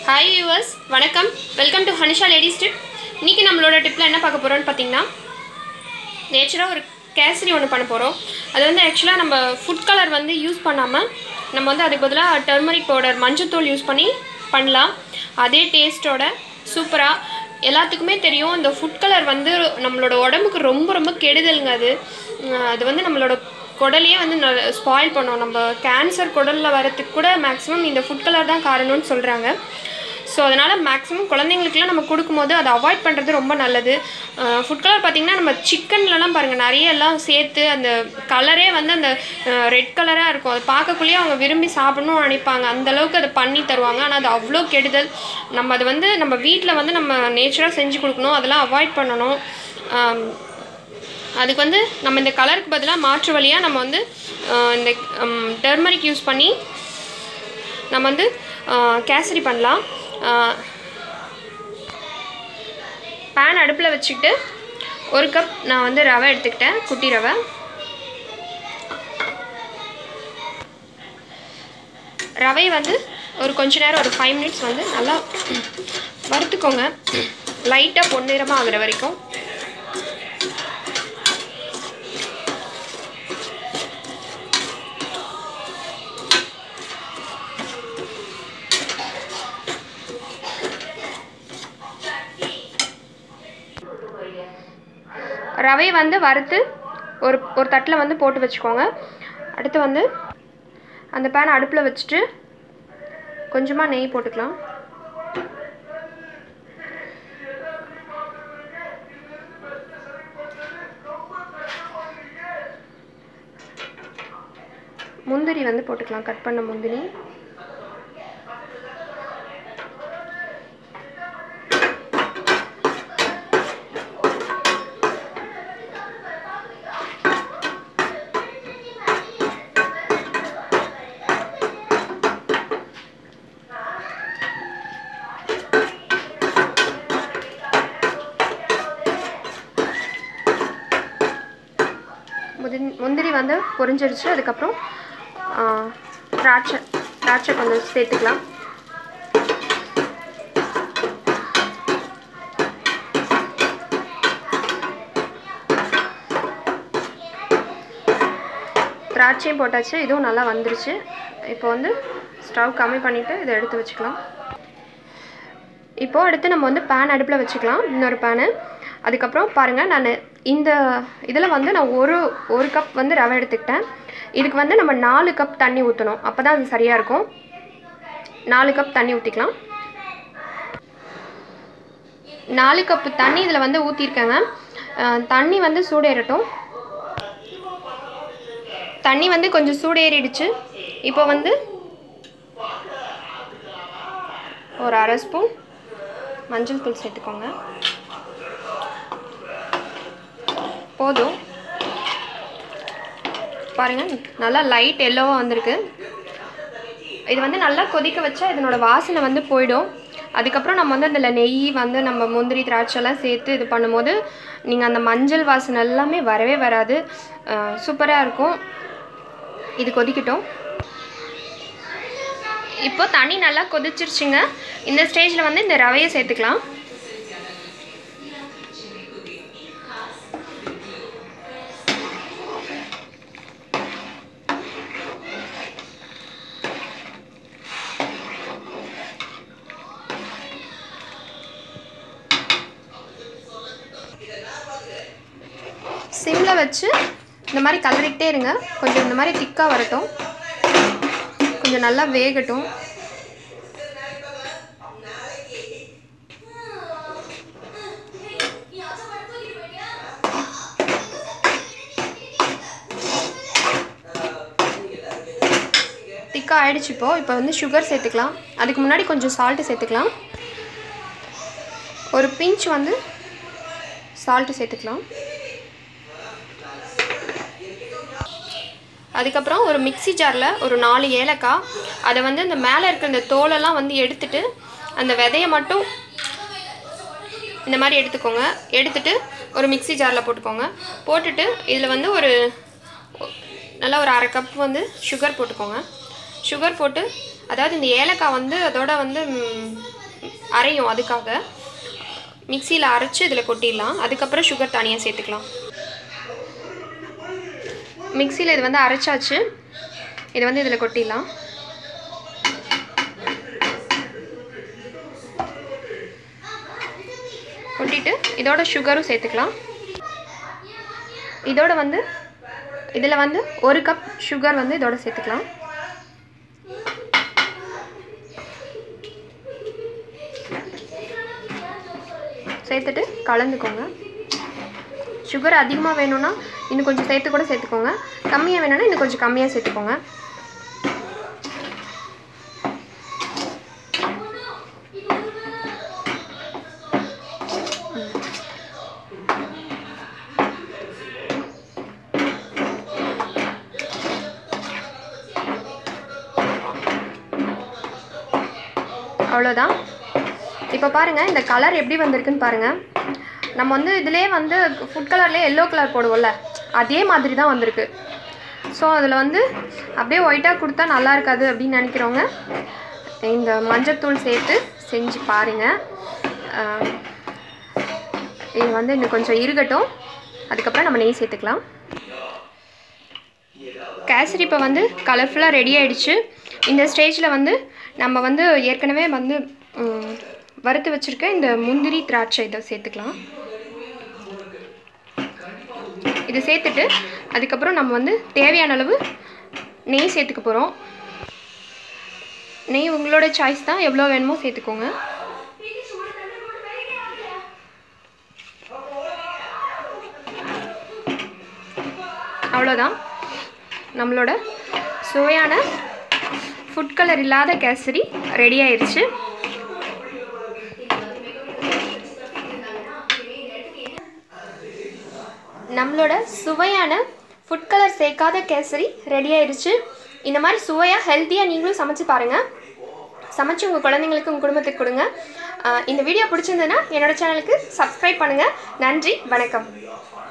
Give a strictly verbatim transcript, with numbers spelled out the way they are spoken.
Hi viewers, வணக்கம். Welcome to Hanisha Ladies Tip. இன்னைக்கு நம்மளோட டிப்ல என்ன பார்க்க போறோம்னு பாத்தீங்கன்னா நேச்சுரலா ஒரு கேசரி ஒன்னு பண்ண போறோம். அது வந்து एक्चुअली நம்ம ஃபுட் கலர் வந்து யூஸ் பண்ணாம நம்ம வந்து அதுக்கு பதிலா டர்மரிக் பவுடர் மஞ்சள் தூள் யூஸ் பண்ணி பண்ணலாம். அதே டேஸ்டோட சூப்பரா எல்லாத்துக்குமே தெரியும் இந்த ஃபுட் கலர் வந்து நம்மளோட உடம்புக்கு ரொம்ப ரொம்ப கெடுதல்ங்க அது. அது வந்து நம்மளோட குடலையே வந்து ஸ்பாயில் பண்ணும். நம்ம கேன்சர் குடல்ல வரதுக்கு கூட மேக்ஸिमम இந்த ஃபுட் கலர் தான் காரணம்னு சொல்றாங்க. சோ அதனால மேக்ஸिमम குழந்தைகளுக்குலாம் நம்ம கொடுக்கும்போது அதை அவாய்ட் பண்றது ரொம்ப நல்லது. ஃபுட் கலர் பாத்தீங்கன்னா நம்ம சிக்கன்லலாம் பாருங்க நிறைய எல்லாம் சேர்த்து அந்த கலரே வந்து அந்த ரெட் கலரா இருக்கும். அது பார்க்கக்குள்ளே அவங்க விரும்பி சாப்பிடணும்னு நினைப்பாங்க. அந்த அளவுக்கு அதை பண்ணி தருவாங்க. ஆனா அது அவ்ளோ கெடுதல். நம்ம அது வந்து நம்ம வீட்ல வந்து நம்ம நேச்சுரலா செஞ்சு கொடுக்கணும். அதெல்லாம் அவாய்ட் பண்ணனும். அதுக்கு வந்து நம்ம இந்த கலருக்கு பதிலா மாற்று வழியா நம்ம வந்து இந்த டர்மரிக் யூஸ் பண்ணி நம்ம வந்து கேசரி பண்ணலாம். pan அடுப்புல வச்சிட்டு ஒரு கப் நான் வந்து ரவை எடுத்துக்கிட்டேன், குட்டி ரவை. ரவை வந்து ஒரு கொஞ்ச நேரம் ஒரு five minutes வந்து நல்லா வறுத்துக்கோங்க. லைட்டா பொன்னிறமா ஆகுற வரைக்கும். ரவை வந்து வறுத்து ஒரு ஒரு தட்டல வந்து போட்டு வெச்சுக்கோங்க. அடுத்து வந்து அந்த pan அடுப்புல வச்சிட்டு கொஞ்சமா நெய் போட்டுக்கலாம். முந்திரி வந்து போட்டுக்கலாம், கட் பண்ண முந்திரி. முந்திரி வந்து பொரிஞ்சிருச்சு. அதுக்கு அப்புறம் திராட்சை திராட்சை கொஞ்சம் சேர்த்துக்கலாம். திராட்சையும் போட்டாச்சு. இதுவும் நல்லா வந்துருச்சு. இப்போ வந்து ஸ்டவ் கம்மி பண்ணிட்டு இதை எடுத்து வச்சுக்கலாம். இப்போ அடுத்து நம்ம வந்து pan அடுப்புல வச்சுக்கலாம், இன்னொரு pan. அதுக்கு அப்புறம் பாருங்க நான் இந்த இதல வந்து நான் ஒரு ஒரு கப் வந்து ரவை எடுத்துக்கிட்டேன். இதுக்கு வந்து நம்ம நாலு கப் தண்ணி ஊத்தணும். அப்பதான் அது சரியா இருக்கும். நாலு கப் தண்ணி ஊத்திக்கலாம். நாலு கப் தண்ணி இதல வந்து ஊத்தி இருக்கேங்க. தண்ணி வந்து சூடேறட்டும். தண்ணி வந்து கொஞ்சம் சூடேறிடுச்சு. இப்போ வந்து ஒரு அரை ஸ்பூன் மஞ்சள் தூள் சேர்த்துக்கோங்க. போதும். பாருங்க நல்லா லைட் எல்லோவா வந்திருக்கு. இது வந்து நல்லா கொதிக்க வச்சா இதனோட வாசனை வந்து போய்டும். அதுக்கு அப்புறம் நம்ம வந்து அதல நெய் வந்து நம்ம முந்திரி திராட்சை எல்லாம் சேர்த்து இது பண்ணும்போது நீங்க அந்த மஞ்சள் வாசனை எல்லாமே வரவே வராது. சூப்பரா இருக்கும். இது கொதிக்கட்டும். இப்போ தண்ணி நல்லா கொதிச்சிருச்சுங்க. இந்த ஸ்டேஜ்ல வந்து இந்த ரவையை சேர்த்துக்கலாம். சிம்ல வச்சு இந்த மாதிரி கலரிட்டே இருங்க. கொஞ்சம் இந்த மாதிரி திக்கா வரட்டும். கொஞ்சம் நல்லா வேகட்டும். திக்கா ஆயிடுச்சு. இப்போ இப்போ வந்து சுகர் சேர்த்துக்கலாம். அதுக்கு முன்னாடி கொஞ்சம் சால்ட் சேர்த்துக்கலாம். ஒரு பிஞ்ச் வந்து சால்ட் சேர்த்துக்கலாம். அதுக்கு அப்புறம் ஒரு மிக்ஸி ஜார்ல ஒரு நாலு ஏலக்காய், அத வந்து அந்த மேலே இருக்க அந்த தோலெல்லாம் வந்து எடுத்துட்டு அந்த விதையை மட்டும் இந்த மாதிரி எடுத்துக்கோங்க. எடுத்துட்டு ஒரு மிக்ஸி ஜார்ல போட்டுக்கோங்க. போட்டுட்டு இதில் வந்து ஒரு நல்லா ஒரு அரை கப் வந்து சுகர் போட்டுக்கோங்க. சுகர் போட்டு அதாவது இந்த ஏலக்காய் வந்து அதோட வந்து அரையும், அதுக்காக மிக்சியில் அரைச்சி இதில் கொட்டிடலாம். அதுக்கப்புறம் சுகர் தனியாக சேர்த்துக்கலாம். மிக்சியில் இது வந்து அரைச்சாச்சு, இதை வந்து இதில் கொட்டிடலாம். கொட்டிட்டு இதோட சுகரும் சேர்த்துக்கலாம். இதோட வந்து இதில் வந்து ஒரு கப் சுகர் வந்து இதோட சேர்த்துக்கலாம். சேர்த்துட்டு கலந்துக்கோங்க. சுகர் அதிகமாக வேணும்னா இன்னும் கொஞ்சம் சேர்த்து கூட சேர்த்துக்கோங்க, கம்மியாக வேணும்னா இன்னும் கொஞ்சம் கம்மியாக சேர்த்துக்கோங்க. அவ்வளோதான். இப்போ பாருங்கள் இந்த கலர் எப்படி வந்திருக்குன்னு பாருங்கள். நம்ம வந்து இதிலே வந்து ஃபுட் கலர்லேயே எல்லோ கலர் போடுவோம்ல, அதே மாதிரி தான் வந்திருக்கு. ஸோ அதில் வந்து அப்படியே ஒயிட்டாக கொடுத்தா நல்லா இருக்காது அப்படின்னு நினைக்கிறவங்க இந்த மஞ்சத்தூள் சேர்த்து செஞ்சு பாருங்கள். இது வந்து இன்னும் கொஞ்சம் இருக்கட்டும், அதுக்கப்புறம் நம்ம நெய் சேர்த்துக்கலாம். கேசரி இப்போ வந்து கலர்ஃபுல்லாக ரெடி ஆகிடுச்சு. இந்த ஸ்டேஜில் வந்து நம்ம வந்து ஏற்கனவே வந்து வறுத்து வச்சுருக்க இந்த முந்திரி திராட்சை இதை சேர்த்துக்கலாம். இது சேர்த்துட்டு அதுக்கப்புறம் நம்ம வந்து தேவையான அளவு நெய் சேர்த்துக்க போகிறோம். நெய் உங்களோட சாய்ஸ் தான், எவ்வளோ வேணுமோ சேர்த்துக்கோங்க. அவ்வளோதான், நம்மளோட சுவையான ஃபுட் கலர் இல்லாத கேசரி ரெடி ஆயிடுச்சு. நம்மளோட சுவையான ஃபுட் கலர் சேர்க்காத கேசரி ரெடி ஆயிடுச்சு. இந்த மாதிரி சுவையாக ஹெல்த்தியாக நீங்களும் சமைச்சு பாருங்கள். சமைச்சு உங்கள் குழந்தைங்களுக்கு உங்கள் குடும்பத்துக்கு கொடுங்க. இந்த வீடியோ பிடிச்சிருந்ததுன்னா என்னோடய சேனலுக்கு சப்ஸ்கிரைப் பண்ணுங்கள். நன்றி, வணக்கம்.